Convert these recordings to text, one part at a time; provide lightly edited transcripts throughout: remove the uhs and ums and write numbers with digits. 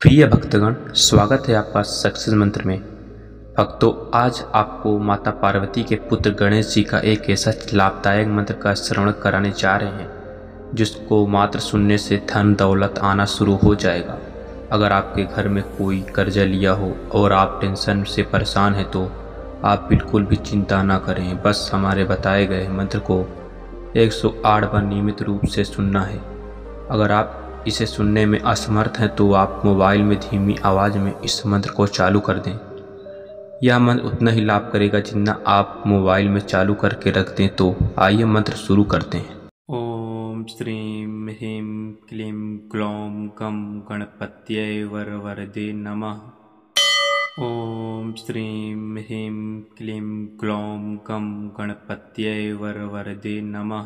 प्रिय भक्तगण, स्वागत है आपका सक्सेस मंत्र में। भक्तों, आज आपको माता पार्वती के पुत्र गणेश जी का एक ऐसा लाभदायक मंत्र का श्रवण कराने जा रहे हैं जिसको मात्र सुनने से धन दौलत आना शुरू हो जाएगा। अगर आपके घर में कोई कर्जा लिया हो और आप टेंशन से परेशान हैं तो आप बिल्कुल भी चिंता ना करें। बस हमारे बताए गए मंत्र को 108 बार नियमित रूप से सुनना है। अगर आप इसे सुनने में असमर्थ हैं तो आप मोबाइल में धीमी आवाज़ में इस मंत्र को चालू कर दें। यह मंत्र उतना ही लाभ करेगा जितना आप मोबाइल में चालू करके रख दें। तो आइए मंत्र शुरू करते हैं। ओम श्रीं ह्रीं क्लीं ग्लौं गं गणपतये वरवरदे नमः। ओम श्रीं ह्रीं क्लीं ग्लौं गं गणपतये वरवरदे नमः।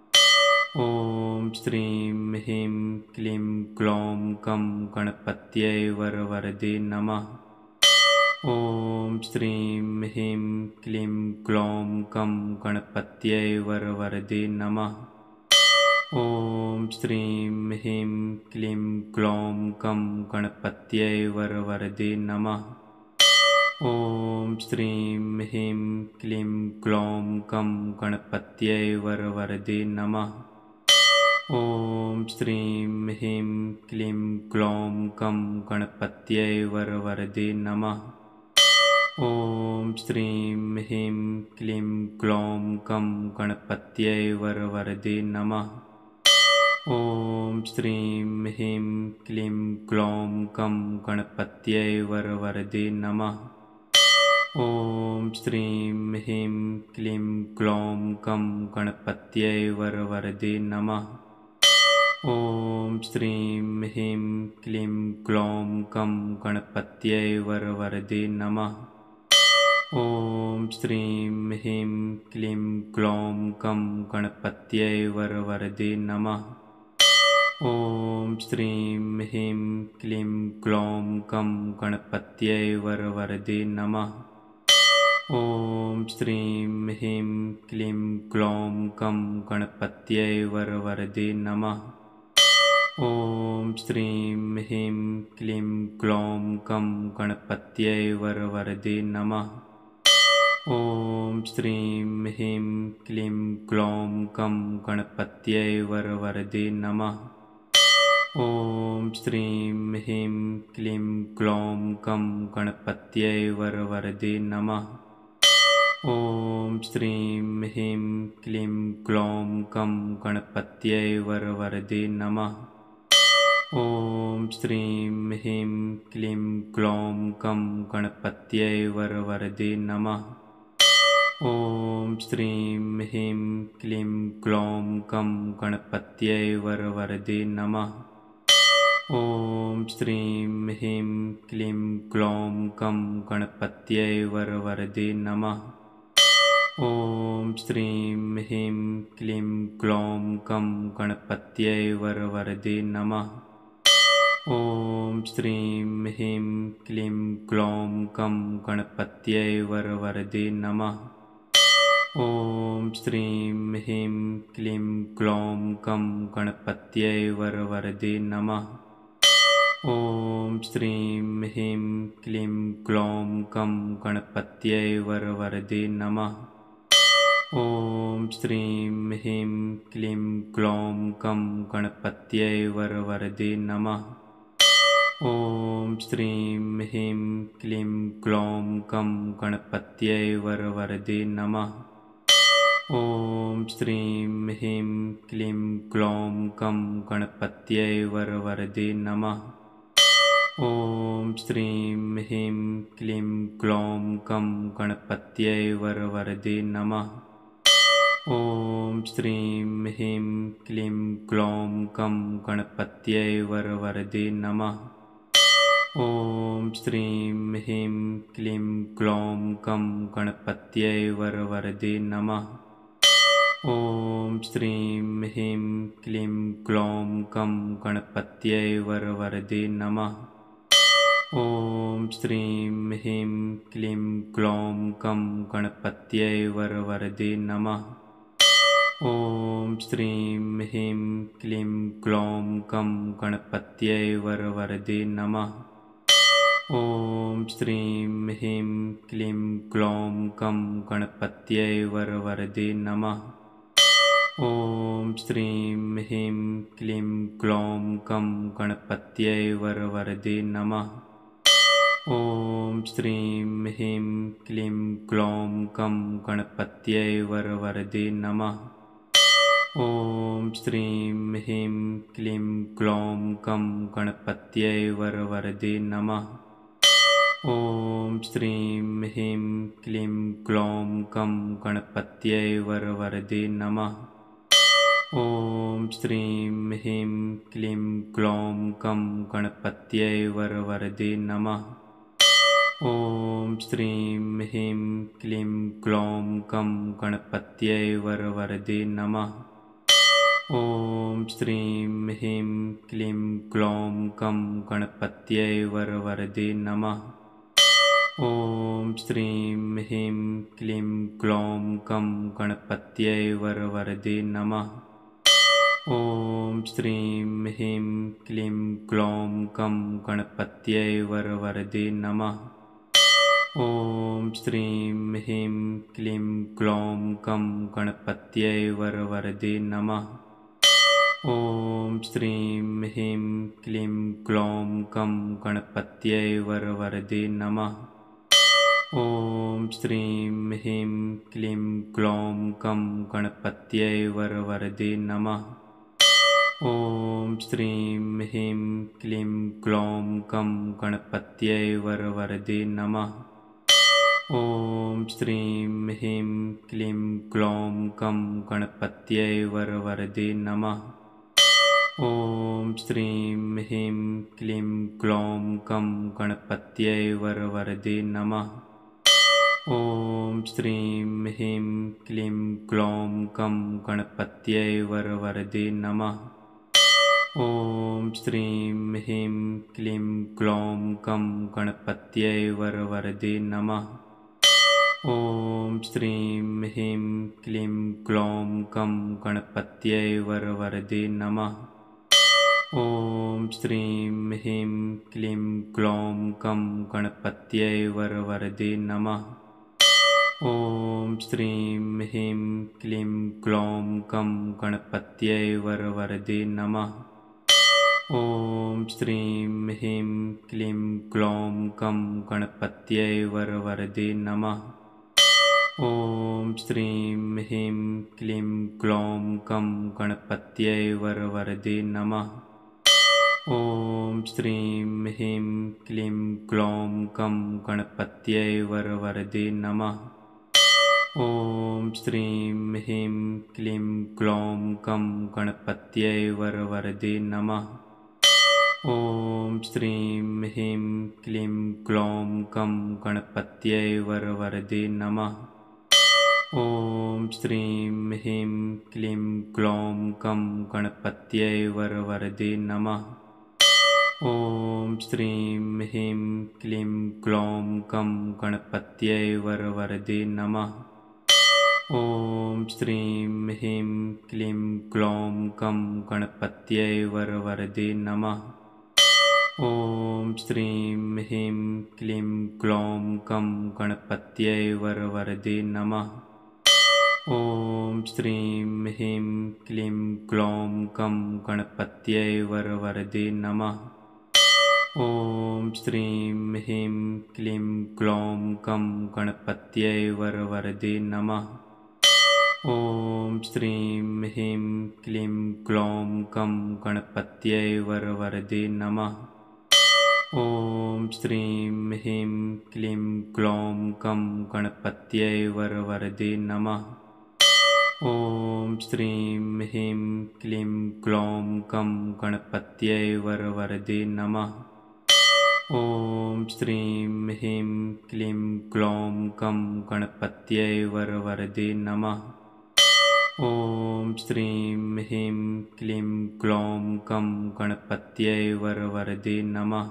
ओम श्रीं ह्रीं क्लीं ग्लौं गं गणपतये वरवरदे नमः। ओम श्रीं ह्रीं क्लीं ग्लौं गं गणपतये वरवरदे नमः। ओम श्रीं ह्रीं क्लीं ग्लौं गं गणपतये वरवरदे नमः। ओम श्रीं ह्रीं क्लीं ग्लौं गं गणपतये वरवरदे नमः। ओम श्रीं ह्रीं क्लीं ग्लौं गं गणपतये वरवरदे नमः। ओम श्रीं ह्रीं क्लीं ग्लौं गं गणपतये वरवरदे नमः। ओम श्रीं ह्रीं क्लीं ग्लौं गं गणपतये वरवरदे नमः। ओम श्रीं ह्रीं क्लीं ग्लौं गं गणपतये वरवरदे नमः। ओम श्रीं ह्रीं क्लीं ग्लौं गं गणपतये वरवरदे नमः। ओम श्रीं ह्रीं क्लीं ग्लौं गं गणपतये वरवरदे नमः। ओम श्रीं ह्रीं क्लीं ग्लौं गं गणपतये वरवरदे नमः। ओम श्रीं ह्रीं क्लीं ग्लौं गं गणपतये वरवरदे नमः। ओम श्रीं ह्रीं क्लीं ग्लौं गं गणपतये वरवरदे नमः। ओम श्रीं ह्रीं क्लीं ग्लौं गं गणपतये वरवरदे नमः। ओम श्रीं ह्रीं क्लीं ग्लौं गं गणपतये वरवरदे नमः। ओम श्रीं ह्रीं क्लीं ग्लौं गं गणपतये वरवरदे नमः। ओम श्रीं ह्रीं क्लीं ग्लौं गं गणपतये वरवरदे नमः। ओम श्रीं ह्रीं क्लीं ग्लौं गं गणपतये वरवरदे नमः। ओम श्रीं ह्रीं क्लीं ग्लौं गं गणपतये वरवरदे नमः। ओम श्रीं ह्रीं क्लीं ग्लौं गं गणपतये वरवरदे नमः। ओम श्रीं ह्रीं क्लीं ग्लौं गं गणपतये वरवरदे नमः। ओम श्रीं ह्रीं क्लीं ग्लौं गं गणपतये वरवरदे नमः। ओम श्रीं ह्रीं क्लीं ग्लौं गं गणपतये वरवरदे नमः। ओम श्रीं ह्रीं क्लीं ग्लौं गं गणपतये वरवरदे नमः। ओम श्रीं ह्रीं क्लीं ग्लौं गं गणपतये वरवरदे नमः। ओम श्रीं ह्रीं क्लीं ग्लौं गं गणपतये वरवरदे नमः। ओम श्रीं ह्रीं क्लीं ग्लौं गं गणपतये वरवरदे नमः। ओम श्रीं ह्रीं क्लीं ग्लौं गं गणपतये वरवरदे नमः। ओम श्रीं ह्रीं क्लीं ग्लौं गं गणपतये वरवरदे नमः। ओम श्रीं ह्रीं क्लीं ग्लौं गं गणपतये वरवरदे नमः। ओम श्रीं ह्रीं क्लीं ग्लौं गं गणपतये वरवरदे नमः। ॐ श्रीं ह्रीं क्लीं ग्लौं गं गणपत्यै वरवरदे नमः। ॐ श्रीं ह्रीं क्लीं ग्लौं गं गणपत्यै वरवरदे नमः। ॐ श्रीं ह्रीं क्लीं ग्लौं गं गणपत्यै वरवरदे नमः। ॐ श्रीं ह्रीं क्लीं ग्लौं गं गणपत्यै वरवरदे नमः। ॐ श्रीं ह्रीं क्लीं ग्लौं गं गणपत्यै वरवरदे नमः। ॐ श्रीं ह्रीं क्लीं ग्लौं गं गणपत्यै वरवरदे नमः। ॐ श्रीं ह्रीं क्लीं ग्लौं गं गणपत्यै वरवरदे नमः। ॐ श्रीं ह्रीं क्लीं ग्लौं गं गणपत्यै वरवरदे नमः। ॐ श्रीं ह्रीं क्लीं ग्लौं गं गणपत्यै वरवरदे नमः। ॐ श्रीं ह्रीं क्लीं ग्लौं गं गणपत्यै वरवरदे नमः। ॐ श्रीं ह्रीं क्लीं ग्लौं गं गणपत्यै वरवरदे नमः। ॐ श्रीं ह्रीं क्लीं ग्लौं गं गणपत्यै वरवरदे नमः। ॐ श्रीं ह्रीं क्लीं ग्लौं गं गणपत्यै वरवरदे नमः। ॐ श्रीं ह्रीं क्लीं ग्लौं गं गणपत्यै वरवरदे नमः। ॐ श्रीं ह्रीं क्लीं ग्लौं गं गणपत्यै वरवरदे नमः। ॐ श्रीं ह्रीं क्लीं ग्लौं गं गणपत्यै वरवरदे नमः। ॐ श्रीं ह्रीं क्लीं ग्लौं गं गणपत्यै वरवरदे नमः। ॐ श्रीं ह्रीं क्लीं ग्लौं गं गणपत्यै वरवरदे नमः। ॐ श्रीं ह्रीं क्लीं ग्लौं गं गणपत्यै वरवरदे नमः। ॐ श्रीं ह्रीं क्लीं ग्लौं गं गणपत्यै वरवरदे नमः। ॐ श्रीं ह्रीं क्लीं ग्लौं गं गणपत्यै वरवरदे नमः। ॐ श्रीं ह्रीं क्लीं ग्लौं गं गणपत्यै वरवरदे नमः। ॐ श्रीं ह्रीं क्लीं ग्लौं गं गणपत्यै वरवरदे नमः। ॐ श्रीं ह्रीं क्लीं ग्लौं गं गणपत्यै वरवरदे नमः। ॐ श्रीं ह्रीं क्लीं ग्लौं गं गणपत्यै वरवरदे नमः। ॐ श्रीं ह्रीं क्लीं ग्लौं गं गणपत्यै वरवरदे नमः। ॐ श्रीं ह्रीं क्लीं ग्लौं गं गणपत्यै वरवरदे नमः। ॐ श्रीं ह्रीं क्लीं ग्लौं गं गणपत्यै वरवरदे नमः। ॐ श्रीं ह्रीं क्लीं ग्लौं गं गणपत्यै वरवरदे नमः। ॐ श्रीं ह्रीं क्लीं ग्लौं गं गणपत्यै वरवरदे नमः। ॐ श्रीं ह्रीं क्लीं ग्लौं गं गणपत्यै वरवरदे नमः। ॐ श्रीं ह्रीं क्लीं ग्लौं गं गणपत्यै वरवरदे नमः। ॐ श्रीं ह्रीं क्लीं ग्लौं गं गणपत्यै वरवरदे नमः। ॐ श्रीं ह्रीं क्लीं ग्लौं गं गणपत्यै वरवरदे नमः। ॐ श्रीं ह्रीं क्लीं ग्लौं गं गणपत्यै वरवरदे नमः। ॐ श्रीं ह्रीं क्लीं ग्लौं गं गणपत्यै वरवरदे नमः। ॐ श्रीं ह्रीं क्लीं ग्लौं गं गणपत्यै वरवरदे नमः। ॐ श्रीं ह्रीं क्लीं ग्लौं गं गणपत्यै वरवरदे नमः।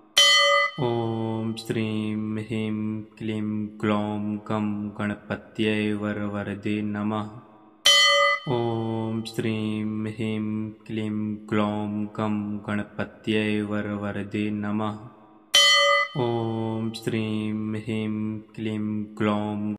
ॐ श्रीं ह्रीं क्लीं ग्लौं गं गणपत्यै वरवरदे नमः। ॐ श्रीं ह्रीं क्लीं ग्लौं गं गणपत्यै वरवरदे नमः। ॐ श्रीं ह्रीं क्लीं ग्लौं